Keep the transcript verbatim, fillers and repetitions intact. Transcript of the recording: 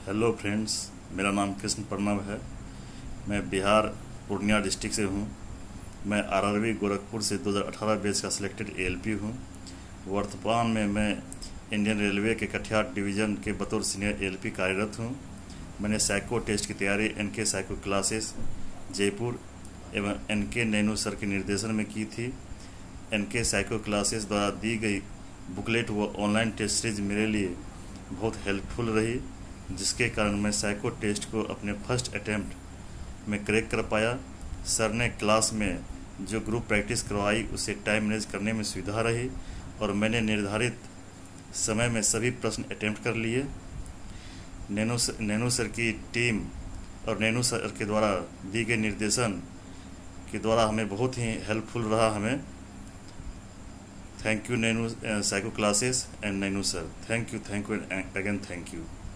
Hello friends, मेरा नाम कृष्ण प्रणव है। मैं बिहार पूर्णिया डिस्ट्रिक्ट से हूँ। मैं आरआरबी गोरखपुर से दो हज़ार अठारह बैच का सिलेक्टेड एएलपी हूँ। वर्तमान में मैं इंडियन रेलवे के कटिहार डिवीज़न के बतौर सीनियर एएलपी कार्यरत हूँ। मैंने साइको टेस्ट की तैयारी एनके साइको क्लासेस जयपुर एवं एनके नैनू सर के निर्देशन में की थी। एनके साइको क्लासेस द्वारा दी गई बुकलेट व ऑनलाइन टेस्ट सीरीज मेरे लिए बहुत हेल्पफुल रही, जिसके कारण मैं साइको टेस्ट को अपने फर्स्ट अटैम्प्ट में क्रैक कर पाया। सर ने क्लास में जो ग्रुप प्रैक्टिस करवाई उससे टाइम मैनेज करने में सुविधा रही और मैंने निर्धारित समय में सभी प्रश्न अटैम्प्ट कर लिए। नैनू नैनू सर की टीम और नैनू सर के द्वारा दी गए निर्देशन के द्वारा हमें बहुत ही हेल्पफुल रहा हमें। Thank you Nainu psycho classes and Nainu sir. Thank you thank you again thank you.